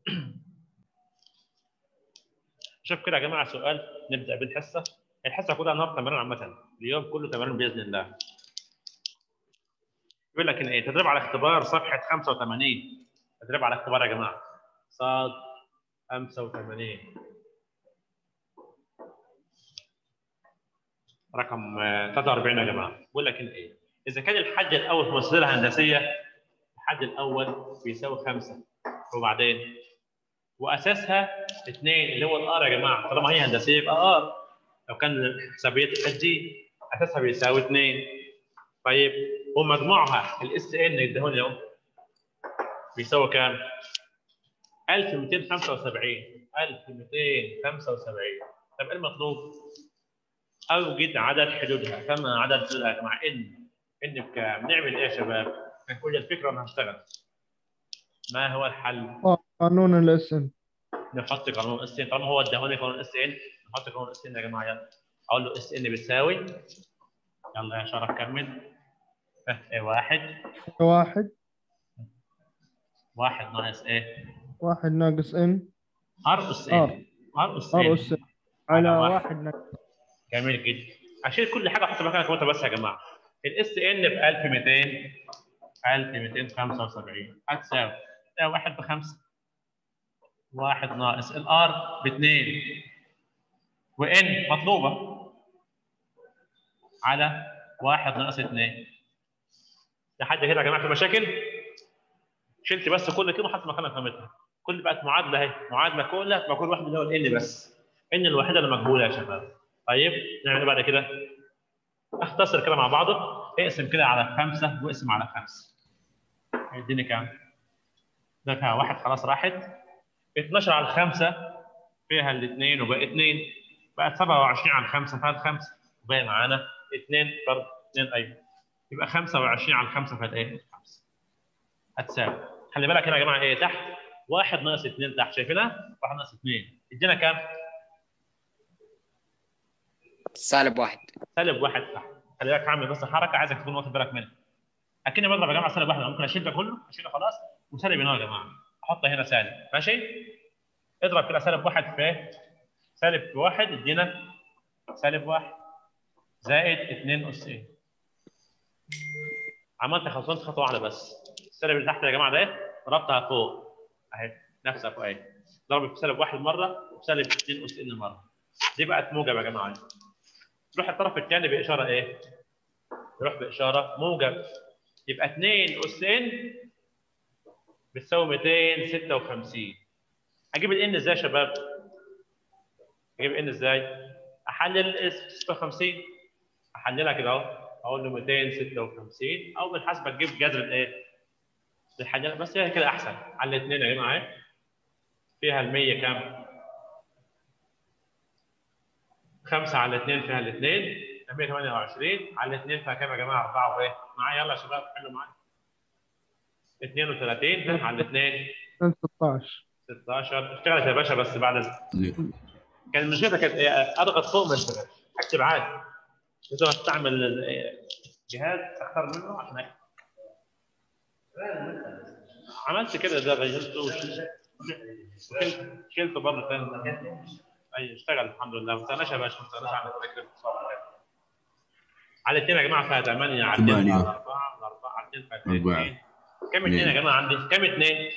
شوف كده يا جماعه سؤال نبدا بالحصه. الحصه كلها النهارده تمارين عامه، اليوم كله تمارين باذن الله. يقول لك ان ايه؟ تدريب على اختبار صفحه 85. تدريب على اختبار يا جماعه صاد 85 رقم 43 يا جماعه. بيقول لك ان ايه؟ اذا كان الحد الاول في مسألة هندسيه، الحد الاول بيساوي 5 وبعدين واساسها 2 اللي هو الار يا جماعه، طالما هي هندسيه يبقى ار. لو كان حسابيه تبقى دي اساسها بيساوي 2. طيب ومجموعها الاس ان ادهوني اهو بيساوي كام؟ 1275. 1275. طب ايه المطلوب؟ اوجد عدد حدودها. فما عدد حدودها يا جماعه؟ ان بكام؟ نعمل ايه يا شباب؟ كل الفكره انا هشتغل. ما هو الحل؟ قانون الاسم. نحط قانون اس ان، طالما هو اداهوني قانون اس ان نحط قانون اس ان يا جماعه. يلا اقول له اس ان بتساوي، يلا يا شرف كمل. واحد ناقص ايه؟ واحد ناقص ان ار اس ار ان. ار اس ار ان اس على على واحد. واحد ناقص. جميل جدا. اشيل كل حاجه احط مكانها كوتا بس يا جماعه. الاس ان ب 1200 1275 هتساوي واحد بخمسه. واحد ناقص الار باثنين وان مطلوبه على واحد ناقص اثنين. لحد كده يا جماعه في مشاكل؟ شلت بس كل كلمه حط مكانها قيمتها. كل بقت معادله اهي، معادله كلها مجهول واحد اللي هو الان بس. ان الوحيده اللي مجهوله يا شباب. طيب نعمل ايه بعد كده؟ اختصر كده مع بعضه. اقسم كده على 5 واقسم على 5. هيديني كام؟ ده فيها واحد خلاص راحت. 12 على 5 فيها الاثنين وبقى 2. بقت 27 على 5 فيها الخمسه وباقي معانا 2 برضه 2. ايوه يبقى 25 على 5 فيها ايه؟ 5 هتساوي. خلي بالك هنا يا جماعه ايه تحت؟ 1 ناقص 2 تحت شايفينها؟ 1 ناقص 2 ادينا كام؟ -1. -1 تحت. خلي بالك هعمل بس حركه عايزك تكون واخد بالك منها. اكني بضرب يا جماعه -1 ممكن اشيل ده كله اشيله خلاص وسالب هنا يا جماعه احط هنا سالب ماشي. اضرب كده -1 في -1 ادينا -1 زائد 2 اس ايه. عملت خطوات خطوه واحده بس. السالب اللي تحت يا جماعه ده ضربتها فوق اهي نفسها فوق اهي. ضرب في -1 مره وسالب 2 اس ان مره. دي بقت موجب يا جماعه. تروح الطرف الثاني باشاره ايه؟ يروح باشاره موجب. يبقى 2 اس ان بتساوي 256. اجيب الان ازاي يا شباب؟ اجيب الان ازاي؟ احلل 56. احللها كده اهو اقول له 256 او بالحسبه تجيب جذر الايه؟ الحاجه بس هي كده احسن على الاثنين يا جماعه اهي. فيها ال 100 كام؟ 5 على 2 فيها الاثنين 128 على 2 فيها كام يا جماعه؟ 4 وايه؟ معايا يلا يا شباب حلوا معايا. 32 على 2 16. 16. اشتغلت يا باشا بس بعد كان مشكلتها كانت اضغط فوق ما اشتغلش. اكتب عادي. لازم استعمل جهاز اختار منه عشان اكتب. عملت كده ده غيرته شلته بره ثاني. اي اشتغل الحمد لله. ما تستناش يا باشا ما تستناش على الفكره. على 2 يا جماعه فيها 8 على 2 فيها 4 على 4 على 2 فيها 2. كم 2 يا جماعه عندي؟ كم 2؟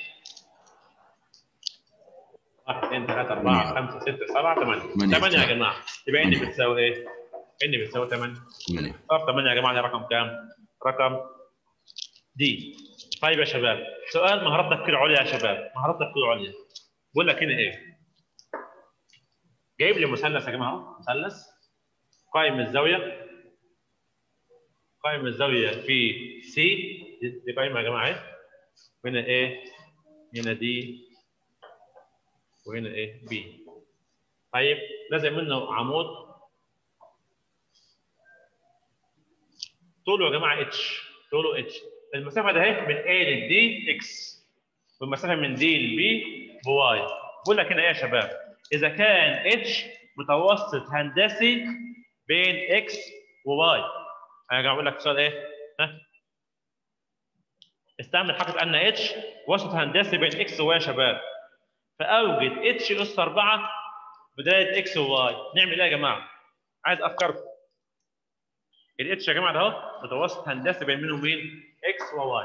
1 2 3 4 5 6 7 8. 8 يا جماعه. يبقى ان بتساوي ايه؟ ان بتساوي 8. طب 8 يا جماعه ده رقم كام؟ رقم دي. طيب يا شباب سؤال مهارات تفكير عليا يا شباب. مهارات تفكير عليا. بقول لك هنا ايه؟ جايب لي مثلث يا جماعه اهو مثلث قائم الزاويه. قائم الزاويه في سي. دي قائمه يا جماعه اهي. وهنا ايه؟ هنا دي وهنا ايه؟ بي. طيب لازم منه عمود طوله يا جماعه اتش. طوله اتش. المسافه ده اهي من A ل D اكس والمسافه من D ل B بواي. بقول لك هنا ايه يا شباب؟ اذا كان اتش متوسط هندسي بين اكس وواي. انا جاي اقول لك سؤال ايه؟ ها؟ استعمل حركه ان اتش وسط هندسي بين اكس وواي يا شباب. فاوجد اتش اس 4 بدايه اكس وواي. نعمل ايه يا جماعه؟ عايز افكاركم. الاتش يا جماعه ده اهو متوسط هندسي بين مين ومين؟ اكس وواي.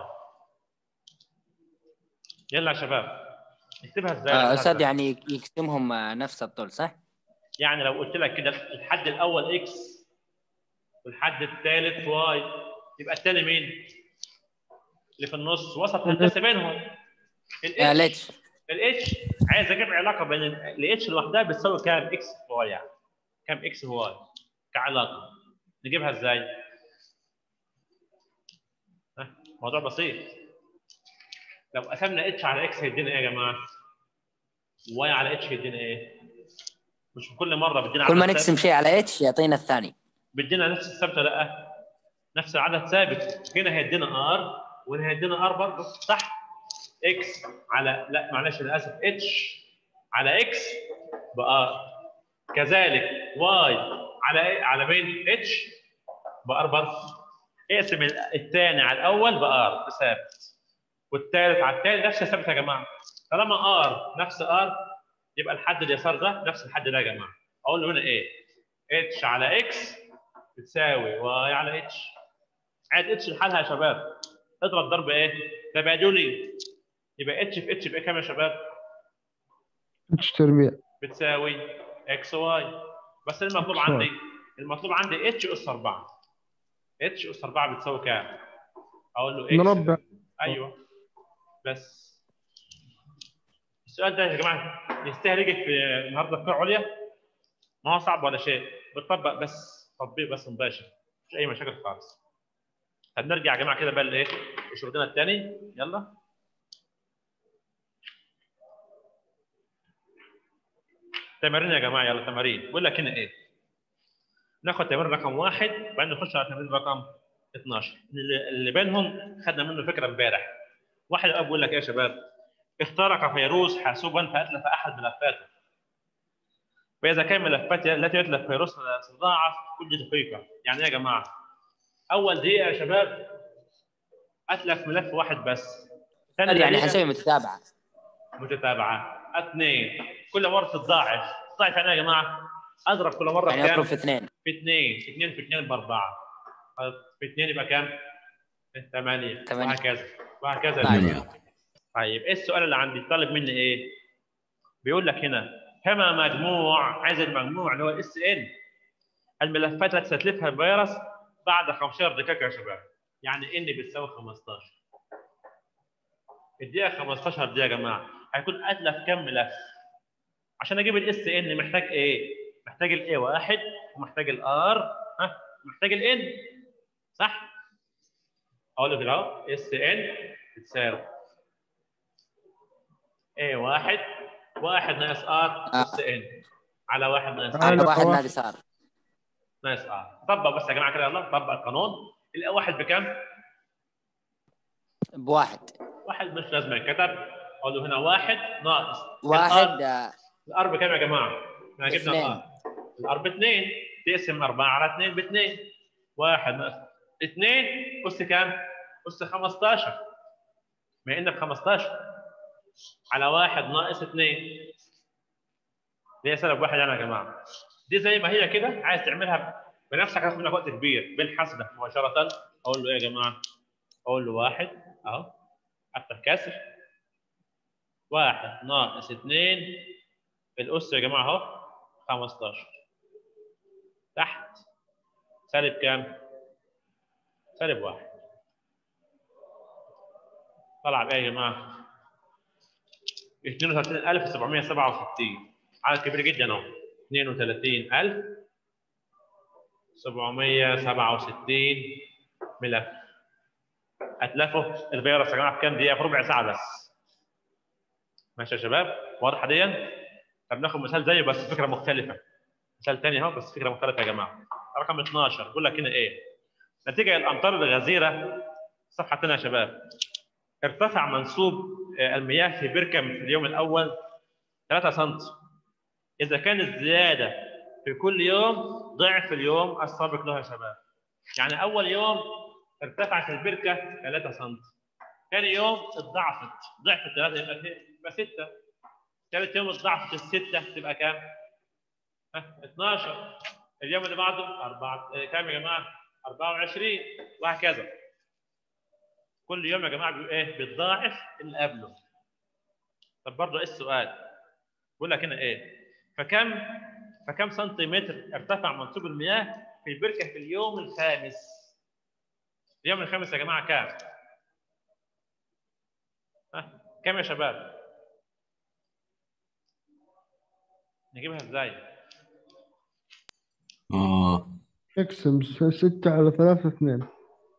يلا يا شباب نكتبها ازاي؟ أستاذ يعني يقسمهم نفس الطول صح؟ يعني لو قلت لك كده الحد الاول اكس والحد الثالث واي، يبقى الثاني مين؟ اللي في النص وسط هندسي بينهم. الاتش. الاتش عايز اجيب علاقه بين الاتش لوحدها بتساوي كام اكس في واي، يعني كام اكس في واي كعلاقه. نجيبها ازاي؟ موضوع بسيط. لو قسمنا اتش على اكس هيدينا ايه يا جماعه؟ واي على اتش هيدينا ايه؟ مش كل مره بدينا كل ما عدد نقسم ثابت؟ شيء على اتش يعطينا الثاني. بدينا نفس الثابته؟ لا، نفس العدد ثابت. هنا هيدينا ار وهنا هيدينا ار برضه، صح؟ اكس على، لا معلش انا اسف، اتش على اكس بار، كذلك واي على مين؟ اتش بار برضه. اقسم الثاني على الاول بار ثابت، والثالث على الثاني نفس الثابت يا جماعه. طالما ار نفس ار يبقى الحد اليسار ده نفس الحد ده يا جماعه. اقول له هنا ايه؟ اتش على اكس بتساوي واي على اتش. عايز اتش لحالها يا شباب، اضرب ضرب ايه؟ تبادلي. يبقى اتش في اتش بقى كام يا شباب؟ اتش تربيع بتساوي اكس واي. بس المطلوب عندي، المطلوب عندي اتش اس 4. اتش اس 4 بتساوي كام؟ اقول له اكس. نربع. ايوه بس. السؤال ده يا جماعه يستاهل يجي في النهارده في عليا، ما هو صعب ولا شيء، بتطبق بس تطبيق بس مباشر، مش اي مشاكل خالص. طب نرجع يا جماعه كده بقى لايه؟ لشغلنا الثاني. يلا تمارين يا جماعه، يلا تمارين. بيقول لك هنا ايه؟ ناخد تمرين رقم 1 وبعدين نخش على تمرين رقم 12 اللي بينهم خدنا منه فكره امبارح. واحد الاب بيقول لك ايه يا شباب؟ اخترق فيروس حاسوبا فاتلف احد ملفاته، فاذا كان ملفات التي يتلف فيروسها تتضاعف كل دقيقه. يعني ايه يا جماعه؟ اول دقيقه يا شباب اتلف ملف واحد بس، ثاني يعني دقيقه حنسوي متتابعه. متتابعه، اثنين كل مره تتضاعف. تضاعف يعني ايه يا جماعه؟ اضرب كل مره يعني بكام؟ اضرب في 2. في 2. 2 في 2 باربعه، في 2 يبقى كام؟ 8 8. وهكذا وهكذا يا 8. جماعه. طيب ايه السؤال اللي عندي؟ طالب مني ايه؟ بيقول لك هنا كما مجموع، عايز المجموع اللي هو اس ان الملفات التي ستتلفها الفيروس بعد 15 دقيقه يا شباب. يعني ان بتساوي 15. الدقيقه 15 دي يا جماعه هيكون اتلف كم ملف؟ عشان اجيب الاس ان محتاج ايه؟ محتاج الاي واحد ومحتاج الار، محتاج الان، صح؟ اقول له كده اهو اس ان بتساوي اي واحد ناقص ار اس ان على واحد ناقص على ايه؟ واحد واحد. ناقص ار. ناقص ار. طبق بس يا جماعه كده، يلا طبق القانون. الاي واحد بكام؟ بواحد. واحد مش لازم يتكتب. اقول له هنا واحد ناقص واحد. الار بكام يا جماعه؟ احنا جبنا اثنين. الار. الار ب 2 تقسم 4 على 2 ب 2. واحد ناقص 2 اس كام؟ اس 15. ما ان ب 15 على واحد ناقص 2 دي سبب واحد يعني يا جماعه. دي زي ما هي كده، عايز تعملها بنفسك هتاخد منك وقت كبير بالحسبه مباشره. اقول له ايه يا جماعه؟ اقول له واحد اهو افتح كسر، واحد ناقص 2 الاس يا جماعه اهو 15 تحت سالب كام؟ سالب 1. طلع بايه يا جماعه؟ 32767. عدد كبير جدا اهو. 32767 ملف اتلفوا الفيروس يا جماعه في كام دقيقه؟ في ربع ساعه بس. ماشي يا شباب؟ واضحه دي؟ طب ناخد مثال زيه بس فكره مختلفه. مثال ثاني اهو بس فكره مختلفه يا جماعه. رقم 12 بيقول لك هنا ايه؟ نتيجه الامطار الغزيره، صفحه ثانيه يا شباب، ارتفع منسوب المياه في بركه في اليوم الاول 3 سم. اذا كان الزياده في كل يوم ضعف اليوم السابق له يا شباب. يعني اول يوم ارتفعت البركه 3 سم، ثاني يوم اتضاعفت، ضعف 3 يبقى 6. ثالث يوم الضعف في الستة تبقى كام؟ 12. اليوم اللي بعده 4 كام يا جماعة؟ 24 وهكذا. كل يوم يا جماعة ايه؟ بيتضاعف اللي قبله. طب برضه ايه السؤال؟ بيقول لك هنا ايه؟ فكم سنتيمتر ارتفع منسوب المياه في البركة في اليوم الخامس؟ اليوم الخامس يا جماعة كام؟ كام يا شباب؟ نجيبها ازاي؟ اقسم 6 على 3 2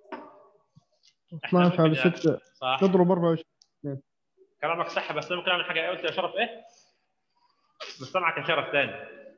12 على 6 صح. تضرب 24. كلامك صح، بس ممكن اعمل حاجه. قلت يا شرف ايه؟ مش سامعك يا شرف تاني.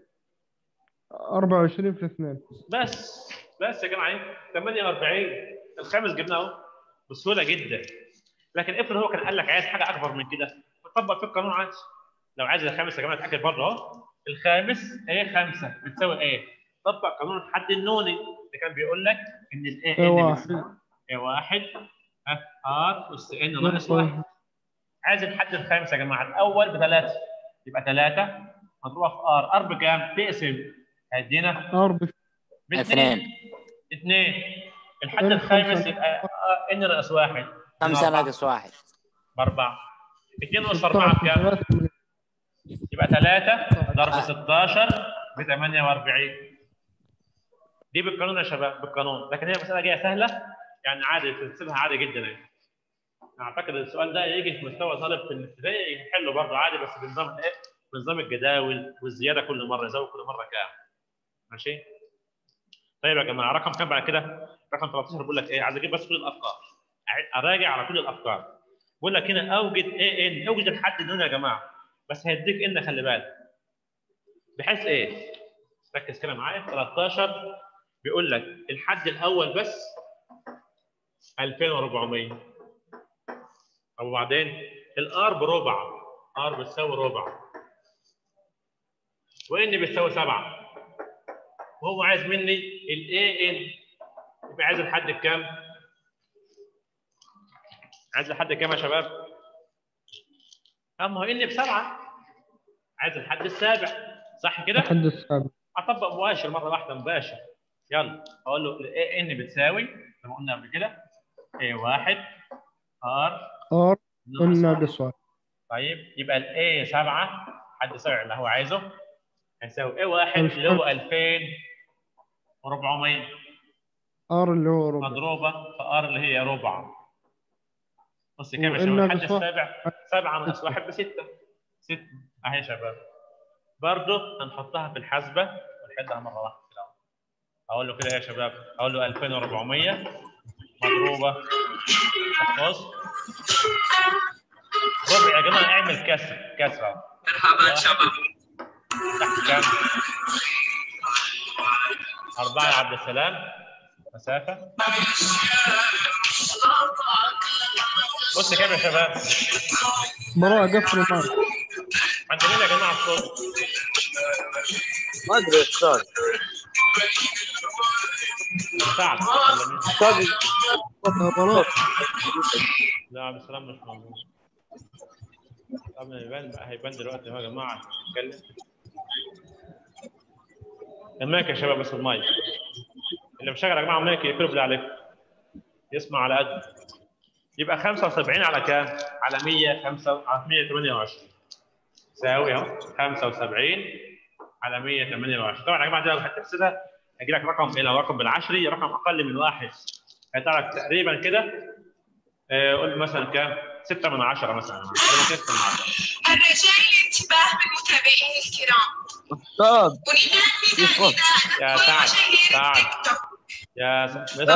24 في 2. بس يا جماعه ايه؟ 48. الخامس جبناه اهو بسهوله جدا. لكن افرض هو كان قال لك عايز حاجه اكبر من كده، فطبق في القانون عادي. لو عايز الخامس يا جماعه اتاكد برضه اهو. الخامس هي 5 بتساوي ايه؟ طبق قانون الحد النوني اللي كان بيقول لك ان الاي ان بتساوي اي 1 ار اس ان ناقص 1. عايز الحد الخامس يا جماعه الاول ب3 يبقى 3 مضروبه في ار بكام؟ تقسم هيدينا ار اثنين. 2. الحد الخامس يبقى ان ناقص 1 5 ناقص 1 ب4. 2 ناقص 4 بكام؟ يبقى 3 ضرب 16 ب 48. دي بالقانون يا شباب، بالقانون. لكن هي مساله جايه سهله يعني عادي تحسبها عادي جدا يعني. اعتقد السؤال ده يجي في مستوى طالب في الابتدائي يحله برضه عادي، بس بنظام ايه؟ بنظام الجداول والزياده كل مره، يزود كل مره كام؟ ماشي؟ طيب يا جماعه رقم كام بعد كده؟ رقم 13 بيقول لك ايه؟ عايز اجيب بس كل الافكار. اراجع على كل الافكار. بيقول لك هنا اوجد ايه ان، اوجد الحد النوني يا جماعه. بس هيديك ان، خلي بالك. بحيث ايه؟ ركز كده معايا. 13 بيقول لك الحد الاول بس 2400. وبعدين الار بربع، ار بتساوي ربع، وان بتساوي 7. وهو عايز مني الاي ان، يبقى عايز الحد بكام؟ عايز الحد كام يا شباب؟ اما هو ان ب7، عايز الحد السابع، صح كده؟ الحد السابع. اطبق مباشر مره واحده مباشر. يلا اقول له الاي ان بتساوي زي ما قلنا قبل كده اي 1 ار ان ناقص 1. طيب يبقى الاي 7 حد سابع اللي هو عايزه هيساوي اي 1 اللي هو 2400 ار اللي هو ربع مضروبه في ار اللي هي ربع. بص كام يا شباب؟ الحد السابع 7 ناقص 1 ب 6. 6 اهي يا شباب. برضه هنحطها في الحاسبه ونحلها مره واحده كده. اقول له كده يا شباب، اقول له 2400 مضروبه بص ربع يا جماعه. اعمل كسره. مرحبا شباب. تحت كام؟ 4 يا عبد السلام مسافه. بص كام يا شباب؟ براء قفل المايك. عند مين يا جماعه الصوت؟ ما ادري استاذ. سعد استاذ براء. لا عبد السلام مش موجود. طب هيبان دلوقتي اهو يا جماعه نتكلم. المايك يا شباب، بس المايك اللي مشغل يا جماعه المايك يقفله بالله عليكم يسمع على قد. يبقى 75 على كام؟ على 128 تساوي اهو 75 على 128. طبعا يا جماعه دي لو هتحسبها هيجي لك رقم ايه؟ لو رقم بالعشري رقم اقل من 1 هيطلع لك تقريبا كده قول مثلا كام؟ 6 من 10 مثلا. الرجاء الانتباه من متابعين الكرام. استاذ يا سعد يا سعد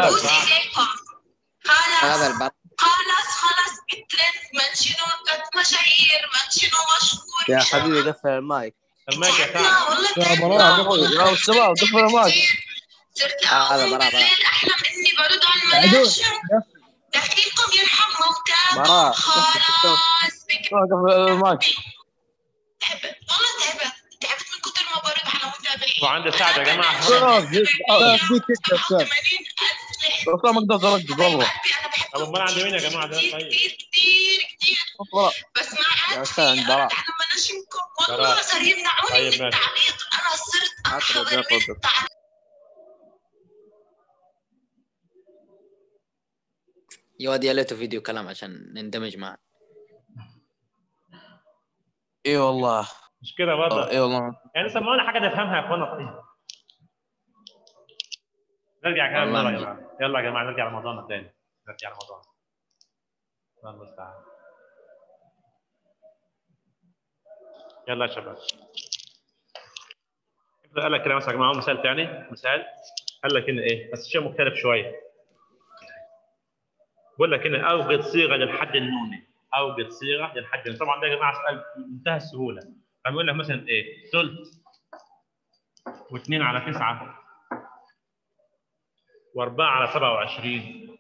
خلاص بترند منشنو مشاهير منشنو مشهور يا حبيبي قفل المايك. المايك يا سعد. يا براء يا شباب قفل المايك. هذا براء احلم اني برد على المناشر دقيقكم يرحم موتاكم. براء خلاص قفل المايك. والله تعبت من كثر ما برد على متابعين. وعند سعد يا جماعه ما اقدر ارد والله. طب امال عند مين يا جماعه ده؟ طيب كثير بس مع يا استاذ عند براء. لما نشم والله صار يمنعوني طيب من ماشي. التعليق. انا صرت عطر انحضر جاكوب. يا واد يا ليته فيديو كلام عشان نندمج معه. اي والله. مش كده برضه؟ اي والله. يعني سمعونا حاجه نفهمها يا اخوانا. طيب نرجع كلام والله مرة يا نجي. جماعه. يلا يا جماعه نرجع لموضوعنا تاني. نرجع لموضوعنا. الله المستعان. يلا يا شباب. قال لك كده مثلا يا جماعه مثال ثاني. مثال قال لك هنا ايه بس شيء مختلف شويه. بقول لك هنا اوجد صيغه للحد النوني. اوجد صيغه للحد النوني. طبعا ده يا جماعه سؤال بمنتهى السهوله. فبيقول لك مثلا ايه ثلث و2 على 9 و4 على 27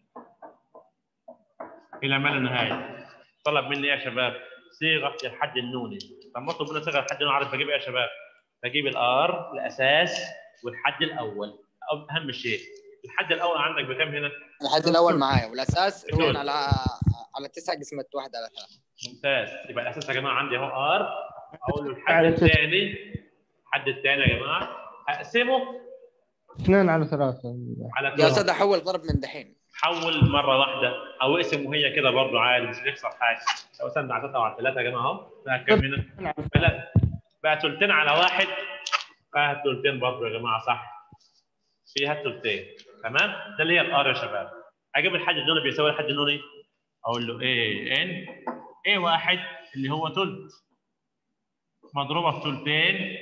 الى ما لا نهايه. طلب مني ايه يا شباب؟ صيغه للحد النوني. لما اطلب مني صيغه للحد النوني عارف بجيب ايه يا شباب؟ بجيب الار الاساس والحد الاول. اهم شيء الحد الاول عندك بكم هنا؟ الحد الاول معايا والاساس بتقول. 2 على 9 قسمت 1 على 3. ممتاز. يبقى الاساس يا جماعه عندي اهو ار. اقول له الحد على ستة. الثاني. الحد الثاني يا جماعه هقسمه 2 على 3. على يا 2. استاذ احول ضرب من دحين. حول مره واحده او اقسم وهي كده برضه عادي مش هيخسر حاجه. لو قسمنا على 3 او على 3 يا جماعه اهو بقى كام هنا؟ بقى ثلثين على 1. بقى ثلثين برضه يا جماعه صح. فيها ثلثين. تمام؟ ده اللي هي الار يا شباب. اجيب الحد النوني بيساوي الحد النوني. اقول له ايه ان ايه واحد اللي هو ثلث مضروبه في ثلثين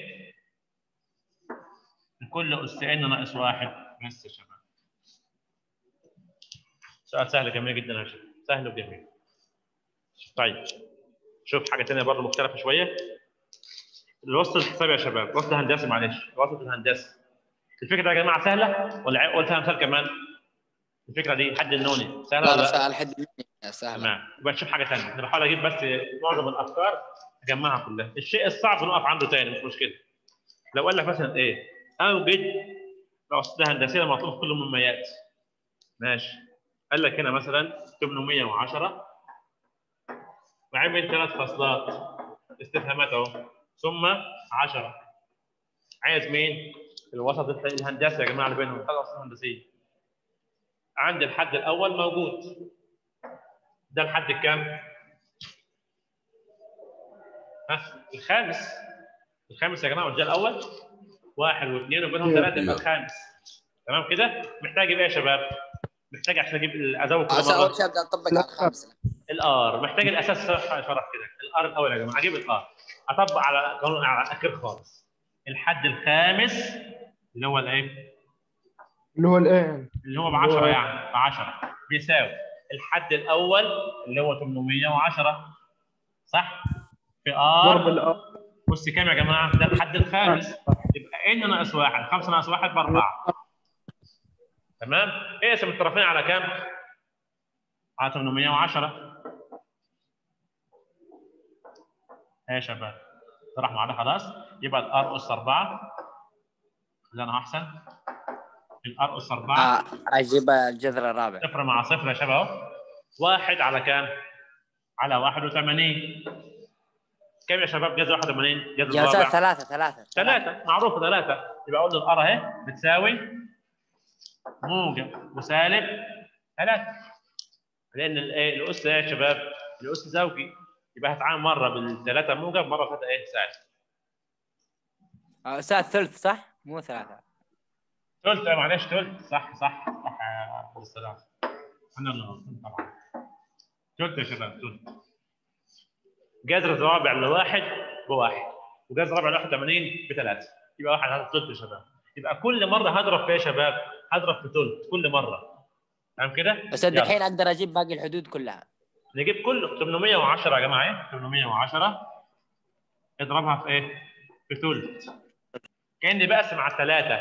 لكل اس ان ناقص 1 بس يا شباب. سؤال سهل جميل جدا يا شباب. سهل وجميل. طيب شوف حاجه ثانيه برضه مختلفه شويه. الوسط الحسابي يا شباب. الوسط الهندسي معلش. الوسط الهندسي. الفكره يا جماعه سهله ولا قلت مثال كمان؟ الفكره دي حد النوني سهله لا ولا لا سهل حد سهل. تمام. يبقى نشوف حاجه ثانيه. انا بحاول اجيب بس معظم الافكار اجمعها كلها. الشيء الصعب نقف عنده ثاني مش مشكله. لو قال لك مثلا ايه اوجد الوسط الهندسيه المطلوب كل مما ياتي. ماشي. قال لك هنا مثلا 810 وعمل 3 فصلات استفهامات اهو ثم 10. عايز مين؟ الوسط الهندسي يا جماعه اللي بينهم. الوسط الهندسي عند الحد الاول موجود. ده الحد الكام؟ ها الخامس. الخامس يا جماعه والجاء الاول 1 و2 وبينهم 3 يبقى الخامس. تمام كده؟ محتاج ايه يا شباب؟ محتاج عشان اجيب ازود كل اول مره شيء ابدا اطبق على الخامسه. الار. محتاج الاساس شرح كده. الار الاول يا جماعه. اجيب الار اطبق على قانون على الاخير خالص. الحد الخامس اللي هو الايه؟ اللي هو الان اللي هو ب 10 يعني ب 10 بيساوي الحد الاول اللي هو 810 صح؟ في ضرب ار الار. بص كام يا جماعه؟ ده الحد الخامس. يبقى ان ناقص 1 5 ناقص 1 ب 4. تمام؟ اقسم الطرفين على كام؟ على 810. ايه يا شباب؟ طرح مع ده خلاص. يبقى الار اس 4. اللي انا احسن. الار اس 4 اجيب الجذر الرابع. صفر مع صفر يا شباب اهو. 1 على كام؟ على 81. كم يا شباب جذر 81؟ جذر يا استاذ الرابع 3 معروف 3. يبقى اقول له الار اهي بتساوي موجب وسالب 3. لان الاس ايه يا شباب؟ الاس زوجي. يبقى هتعامل مره بالثلاثه موجب مره ثلاثه ايه سالب. استاذ ثلث صح؟ مو 3. ثلث معلش ثلث صح صح صح يا عبد السلام. انا اللي غلطان طبعا. ثلث يا شباب ثلث. جذر الرابع لواحد بواحد وجذر الرابع ل 81 ب3. يبقى واحد هذا ثلث يا شباب. يبقى كل مره هضرب في يا شباب؟ هضرب في ثلث كل مره. تمام كده؟ بس الحين اقدر اجيب باقي الحدود كلها. نجيب كله 810 يا جماعه ايه؟ 810 اضربها في ايه؟ في ثلث. كاني بقسم على 3.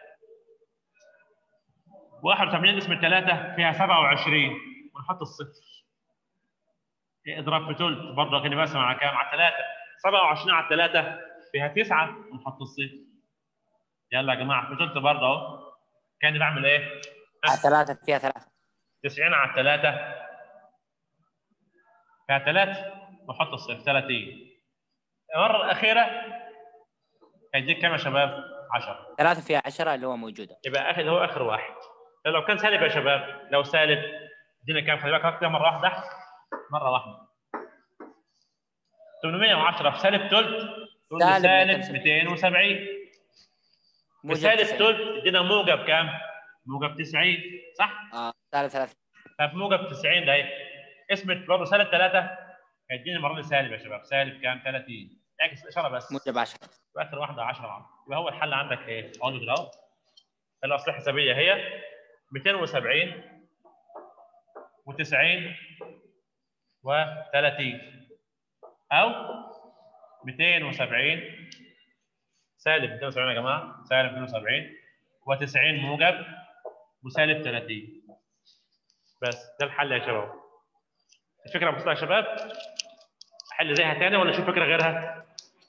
81 اسم 3 فيها 27 ونحط الصفر. اضرب في ثلث برضه كاني بقسم على كام؟ على 3. 27 على 3 فيها 9 ونحط الصفر. يلا يا جماعه في ثلث برضه اهو. كاني بعمل ايه؟ على 3 فيها 3. 90 على 3 فيها 3 واحط الصفر 30. المره الاخيره هيديك كام يا شباب؟ 10. 3 فيها 10 اللي هو موجوده. يبقى اخر هو اخر واحد. لو كان سالب يا شباب، لو سالب ادينا كام؟ خلي بالك هكتبها مره واحده. مره واحده 810 في سالب ثلث تقول لي سالب 270. بسالب ثلث ادينا موجب كام؟ موجب 90 صح؟ سالب 3. طب موجب 90 ده ايه؟ اسم برضه سالب 3 هيديني المره دي سالب يا شباب، سالب كام؟ 30. اعكس الاشاره بس. موجب 10. واخر واحده 10. يبقى هو الحل عندك ايه؟ اقول كده اهو. الاصل الحسابيه هي 270 و90 و30 او 270 سالب 270 يا جماعه، سالب 270 و90 موجب وسالب 30. بس ده الحل يا شباب. الفكره بسيطه يا شباب. احل زيها تاني ولا اشوف فكره غيرها؟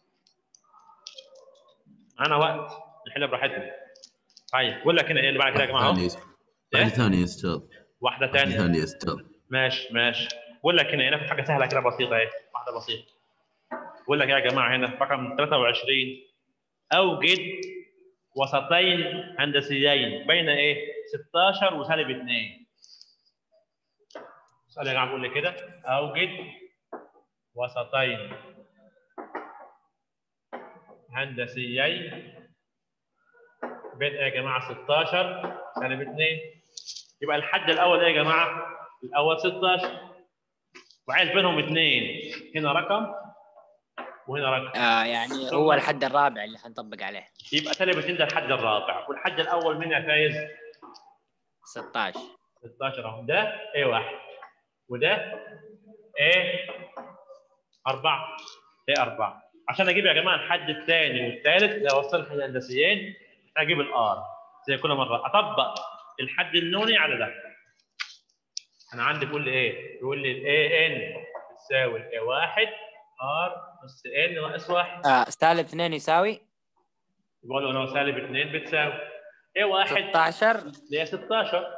معانا وقت نحل براحتنا. طيب بقول لك هنا ايه اللي بعد كده يا جماعه؟ واحده ثانيه يا استاذ. واحده ثانيه يا استاذ. ماشي. بقول لك هنا في حاجه سهله كده بسيطه اهي، واحده بسيطه. بقول لك يا جماعه هنا رقم 23 اوجد وسطين هندسيين بين ايه؟ 16 وسالب 2. السؤال يا جماعه بيقول لي كده اوجد وسطين هندسيين بين ايه يا جماعه؟ 16 سالب 2. يبقى الحد الاول ايه يا جماعه؟ الاول 16 وعايز بينهم 2. هنا رقم وهنا رقم. يعني هو الحد الرابع اللي حنطبق عليه. يبقى سالب 2 ده الحد الرابع، والحد الاول مين يا فايز؟ 16. 16 اهو. ده ايه 1 وده ايه 4. ايه 4. عشان اجيب يا جماعه الحد الثاني والثالث اللي اوصل الحد الهندسيين اجيب الار زي كل مره اطبق الحد النوني على ده. انا عندي بيقول لي ايه؟ بيقول لي الاي ان تساوي الاي 1 ار نص ان ناقص 1. سالب 2 يساوي؟ بقول له لو سالب 2 بتساوي اي 1 16 اللي هي 16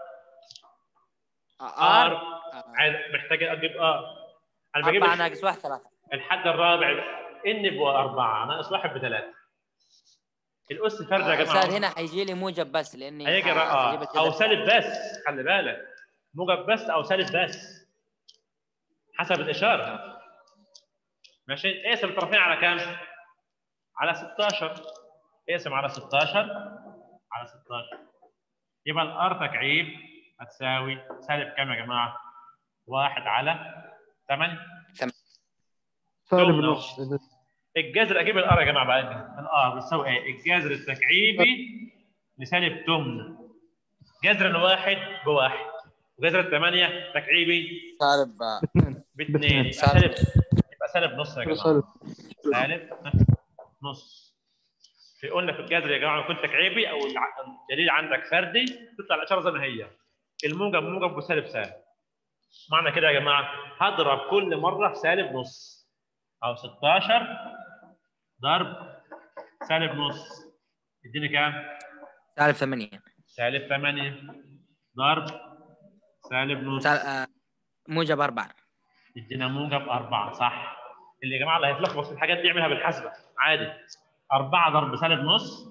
ار. محتاج اجيب ار. انا بجيب 4 ناقص 1 3. الحد الرابع ان ب 4 ناقص 1 ب 3. الاس فرد يا جماعه. استاذ هنا هيجي لي موجب بس لاني هيجي او سالب بس، خلي بالك موجب بس او سالب بس حسب الاشاره. ماشي. اقسم الطرفين على كام؟ على 16. اقسم على 16 على 16. يبقى الار تكعيب هتساوي سالب كام يا جماعه؟ 1 على 8. سالب نص. الجذر اجيب الار يا جماعه بقى. الار بتساوي ايه؟ الجذر التكعيبي لسالب 8. جذر الواحد بواحد وجذر الثمانيه تكعيبي سالب ب2. يبقى سالب نص يا جماعه. سالب نص. قلنا في الجذر يا جماعه يكون تكعيبي او الدليل عندك فردي تطلع الاشاره زي ما هي. الموجب موجب وسالب سالب. معنى كده يا جماعه هضرب كل مره في سالب نص او 16 ضرب سالب نص يديني كام؟ سالب 8. سالب 8 ضرب سالب نص موجب 4 يدينا موجب 4. صح. اللي يا جماعه اللي هيتلخبط في الحاجات دي يعملها بالحسبه عادي. 4 ضرب سالب نص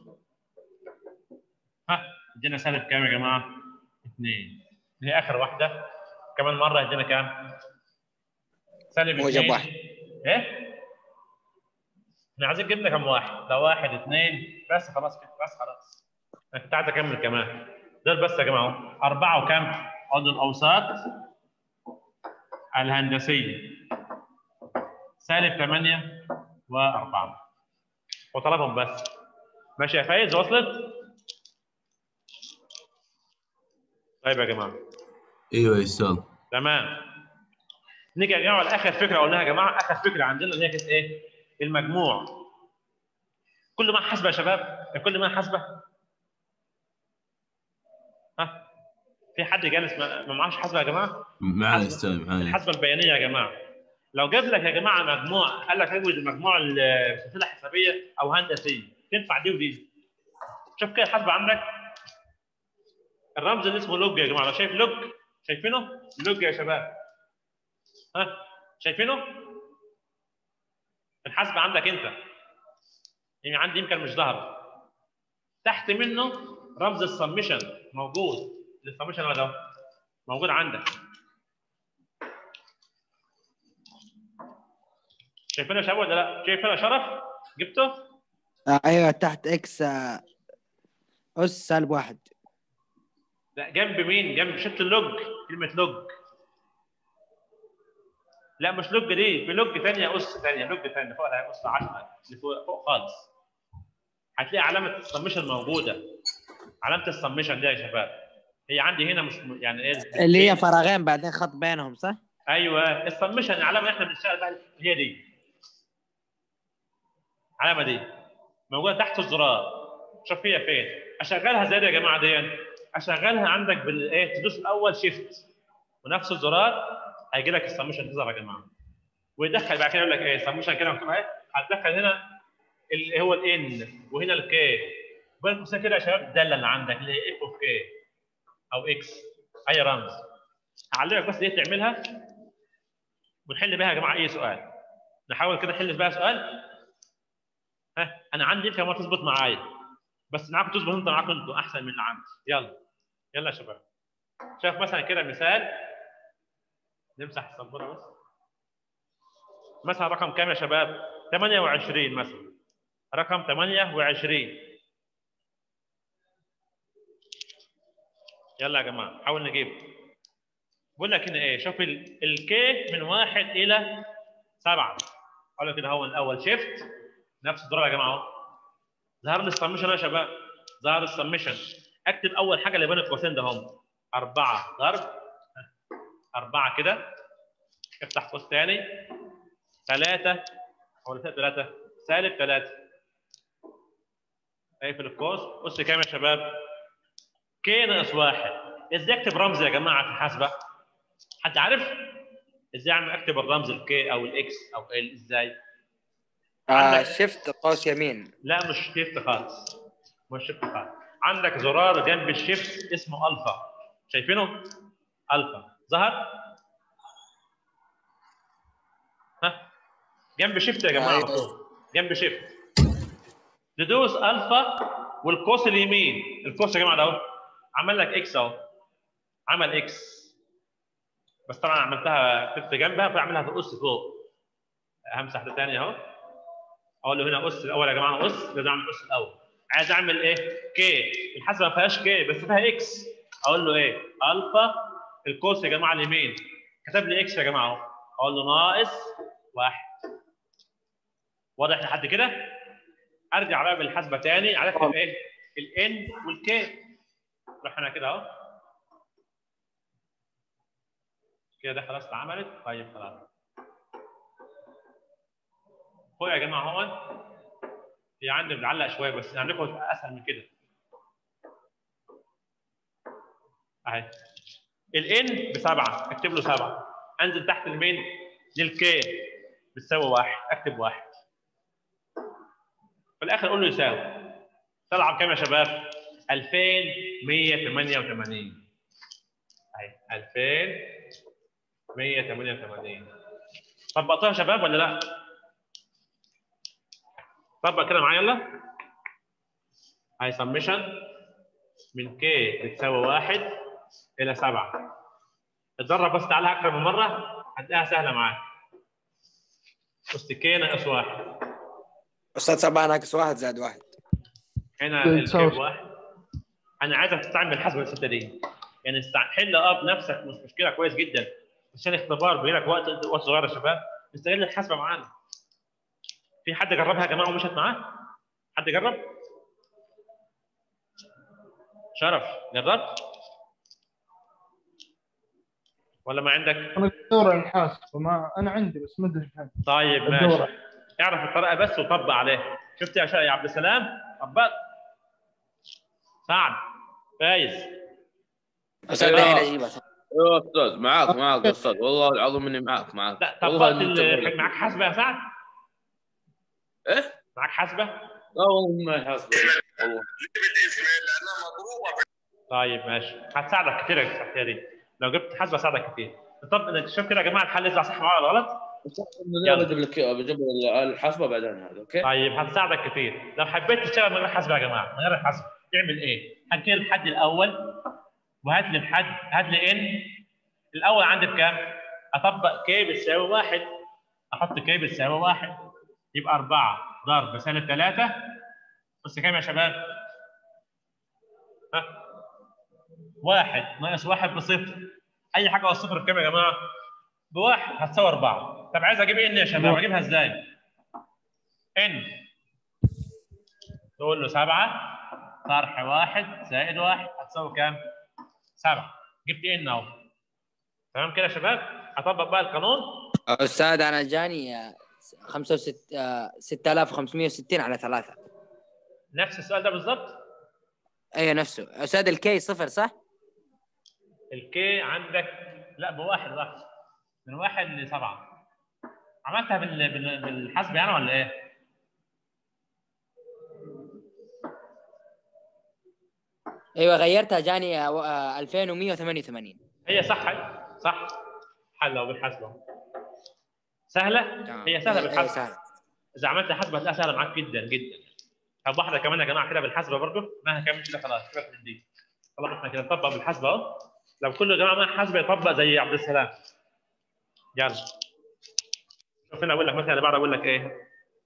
يدينا سالب كام يا جماعه؟ 2. هي اخر واحده كمان مره يدينا كام؟ سالب 2 موجب 1. ايه؟ احنا عايزين جبنا كام واحد؟ ده 1 2 بس خلاص كده بس خلاص. انا كنت عايز اكمل كمان. دول بس يا جماعه 4 وكام؟ عضو الاوساط الهندسيه سالب 8 و4 وطلبهم بس. ماشي يا فايز؟ وصلت؟ طيب يا جماعه. ايوه يا استاذ. تمام. نيجي يا جماعه لاخر فكره قلناها يا جماعه. اخر فكره عندنا اللي هي كانت ايه؟ المجموع. كل ما حاسبه يا شباب، كل ما حاسبه. في حد جالس ما معاش حاسبه يا جماعه؟ معايا استاذ معايا. الحاسبه البيانيه يا جماعه. لو جاب لك يا جماعه مجموع قال لك اوجد المجموع السلسله حسابيه او هندسيه تنفع دي ودي. شوف كده الحاسبه عندك الرمز اللي اسمه لوج يا جماعه. لو شايف لوج شايفينه؟ لوج يا شباب. شايفينه؟ الحاسبه عندك انت، يعني عندي يمكن مش ظاهر، تحت منه رمز السمشن موجود، السمشن ده موجود عندك، شايفينه يا شباب ولا لا؟ شايفينه يا شرف؟ جبته؟ ايوه تحت اكس اس -1. لا جنب مين؟ جنب شفت اللوج، كلمه لوج. لا مش لوج دي، في لوج ثانيه، اس ثانيه، لوج ثانيه فوقها اس 10 اللي فوق خالص. هتلاقي علامه السمشن موجوده، علامه السمشن دي يا شباب. هي عندي هنا مش يعني ايه؟ اللي هي فراغين بعدين خط بينهم صح؟ ايوه السمشن، العلامه اللي احنا بنشتغل بها هي دي. العلامه دي موجوده تحت الزرار. شوف هي فين؟ اشغلها زي دي يا جماعه دي. اشغلها عندك بالايه؟ تدوس الاول شيفت ونفس الزرار هيجي لك السمشن تظهر يا جماعه. ويدخل بعد كده يقول لك ايه؟ سمشن كده مكتوب اهي، هتدخل هنا اللي هو الان وهنا الكي. بين قوسين كده يا شباب الداله اللي عندك اللي هي اف اوف كي او اكس، اي رمز. هعلمك بس دي تعملها ونحل بيها يا جماعه اي سؤال. نحاول كده نحل بيها سؤال. ها انا عندي يمكن ما تظبط معايا، بس معاكم تظبط انت، معاكم انتوا احسن من اللي عندي. يلا يلا يا شباب. شايف مثلا كده مثال، نمسح السبوره بس. مثلا رقم كام يا شباب؟ 28 مثلا، رقم 28. يلا يا جماعه حاول نجيبه. بقول لك هنا ايه؟ شوف الكي من 1 إلى 7. اقول لك كده هو الاول شيفت نفس الزرار يا جماعه اهو. ظهر لي السمشن يا شباب، ظهر السمشن. اكتب اول حاجه اللي بين القوسين ده هم 4 ضرب 4 كده، افتح قوس ثاني 3 ولا 3 سالب 3، اقفل القوس. قوس كام يا شباب؟ كي ناقص 1. ازاي اكتب رمز يا جماعه في الحاسبه؟ حد عارف؟ ازاي اعمل اكتب الرمز الكي او الاكس او ال ازاي؟ عندك شفت قوس يمين. لا مش شيفت خالص، مش شيفت خالص. عندك زرار جنب الشيفت اسمه الفا، شايفينه؟ الفا ظهر؟ ها جنب شيفت يا جماعه على طول، جنب شيفت تدوس الفا والقوس اليمين. القوس يا جماعه ده اهو عمل لك اكس اهو، عمل اكس، بس طبعا عملتها كنت جنبها فاعملها في اس فوق. همسح ده ثاني اهو، اقول له هنا اس الاول يا جماعه، اس لازم اعمل اس الاول. عايز اعمل ايه؟ كي، الحاسبه ما فيهاش كي بس فيها اكس، اقول له ايه؟ الفا القوس يا جماعه اليمين كتب لي اكس يا جماعه اهو، اقول له ناقص 1. واضح لحد كده؟ ارجع بقى بالحاسبه ثاني على اكتب ايه؟ الان والكي. روح هنا كده اهو، كده ده خلاص اتعملت. طيب خلاص فوق يا جماعه هون في عندي بنعلق شويه بس هنعمل اسهل من كده اهي. الان ب7 اكتب له 7، انزل تحت المين للكي بتساوي 1 اكتب 1، في الاخر اقول له يساوي. طلع بكام يا شباب؟ 2188 اهي 2188. طبقتوها يا شباب ولا لا؟ طبق كده معايا يلا. هاي سمشن من كي بتساوي 1 إلى 7. اتدرب بس تعالى أكثر من مرة هتلاقيها سهلة معاك. بس كي ناقص 1. أستاذ 7 ناقص 1 زائد 1. هنا الكي ب1. أنا عايزك تستعمل الحسبة الستة دي. يعني حل بنفسك مش مشكلة، كويس جدا. عشان اختبار بيجيلك وقت صغير يا شباب، استغل الحسبة معانا. في حد جربها يا جماعة ومشت معاه؟ حد جرب؟ شرف جربت؟ ولا ما عندك؟ انا الدورة الحاسبة ما انا عندي بس ما ادري فين. طيب ماشي. الدورة. اعرف الطريقة بس وطبق عليها. شفت يا عبد السلام؟ طبقت؟ سعد فايز. أستاذ الحين أجيبها. ايوه استاذ معاك استاذ، والله العظيم اني معاك لا والله طبقت معك حاسبه يا سعد؟ ايه؟ معك حاسبه؟ لا والله ما حاسبه والله. طيب ماشي، هتساعدك كتير الحكايه دي. لو جبت حاسبه هتساعدك كتير. طب شوف كده يا جماعه الحل يطلع صح معايا ولا غلط؟ بجيب لك الحاسبه بعدين هذا اوكي. طيب هتساعدك كثير. لو حبيت تشتغل من غير حاسبه يا جماعه، من غير الحاسبه تعمل ايه؟ هات لي الحد الاول وهات لي هات لي ان الاول عندي بكام؟ اطبق كي بتساوي 1، احط كي بتساوي 1 يبقى 4 ضرب سالب 3 بس كام يا شباب؟ ها؟ 1 ناقص 1 بصفر. اي حاجه والصفر بكام يا جماعه؟ بواحد هتساوي 4. طب عايز اجيب ان يا شباب، اجيبها ازاي؟ ان تقول له 7 طرح 1 زائد 1 هتساوي كام؟ 7. جبت ان اهو. تمام كده يا شباب؟ هطبق بقى القانون. استاذ انا جاني 6560 على 3. نفس السؤال ده بالظبط؟ ايوه نفسه. استاذ الكي صفر صح؟ الكي عندك لا بواحد من 1 ل 7. عملتها بالحسب يعني ولا ايه؟ ايوه غيرتها جاني 2188. هي صح حلها بالحسبه سهله. هي سهله بالحسبه. اذا عملت حسبه هتلاقيها سهله معاك جدا جدا. طب واحده كمان يا جماعه كده بالحسبه برضه ما هكمل كده خلاص سيبك من دي. خلاص احنا كده نطبق بالحسبه اهو. لو كل يا جماعه معاه حسبه يطبق زي عبد السلام. يلا شوف هنا اقول لك مثلا اللي بعد اقول لك ايه؟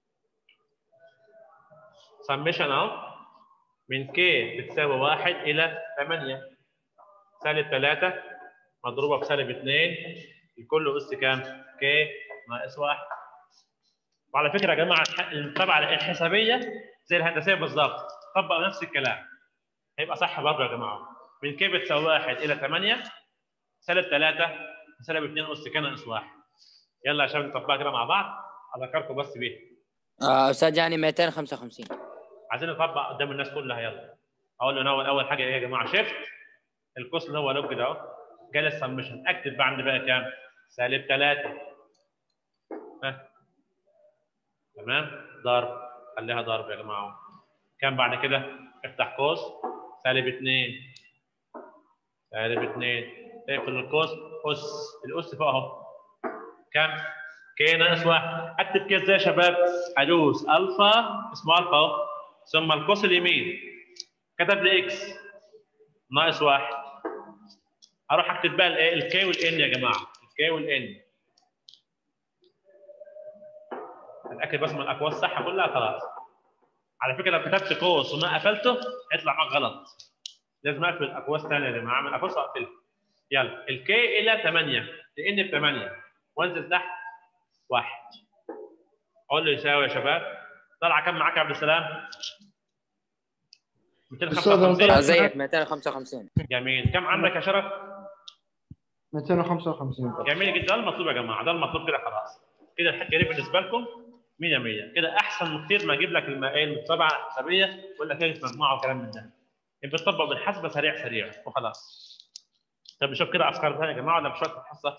سميشن اهو من كي بتساوي 1 الى 8 سالب 3 مضروبه في سالب 2 الكل اس كام؟ كي ناقص 1. وعلى فكره يا جماعه طبعا الحسابيه زي الهندسيه بالظبط، طبق نفس الكلام هيبقى صح برضه يا جماعه. من كي بتساوي 1 الى 8 سالب 3 سالب 2 اس كي ناقص 1. يلا يا شباب نطبقها كده مع بعض. اذكركم بس بيه. استاذ جاني 255. عايزين نطبق قدام الناس كلها. يلا اقول له اول حاجه ايه يا جماعه؟ شيفت القوس اللي هو لوج ده اهو جالي السمشن. اكتب بقى عندي بقى كام؟ سالب 3. تمام ضرب خليها ضرب يا جماعه. كام بعد كده؟ افتح قوس سالب 2 اقفل القوس اس الاس فوق اهو كام؟ كي ناقص 1. اكتب كي ازاي يا شباب؟ ادوس الفا اسمه الفا اهو ثم القوس اليمين كتب لي اكس ناقص 1. اروح اكتب بقى الايه؟ الكي والان يا جماعه. الكي والان اتاكد بس من الاقواس صح كلها خلاص. على فكره لو كتبت قوس وما قفلته هيطلع معاك غلط. لازم اقفل الاقواس ثانيه يا جماعه. اعمل اقواس واقفلها. يلا الكي الى 8 لان ب 8 وانزل تحت 1. اقول له يساوي يا شباب. طلع كام معاك يا عبد السلام؟ 255 زيك 255. جميل. كم عندك يا شرف؟ 255. جميل جدا. ده المطلوب يا جماعه. ده المطلوب كده خلاص. كده الحكايه دي بالنسبه لكم 100 100 كده احسن كتير ما اجيب لك المتابعه حسابيه ويقول لك ايه مجموعه وكلام من ده. انت بتطبق بالحسبه سريع وخلاص. طب نشوف كده افكار ثانيه يا جماعه ولا مش وقت الحصه؟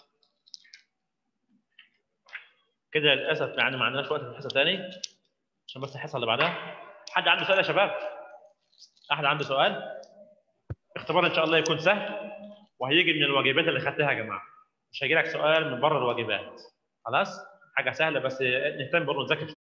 كده للاسف يعني ما عندناش وقت في الحصه ثاني عشان بس الحصه اللي بعدها. حد عنده سؤال يا شباب؟ احد عنده سؤال؟ اختبار ان شاء الله يكون سهل وهيجي من الواجبات اللي خدتها يا جماعه. مش هيجي لك سؤال من بره الواجبات. خلاص؟ حاجه سهله بس نهتم برضه نذاكر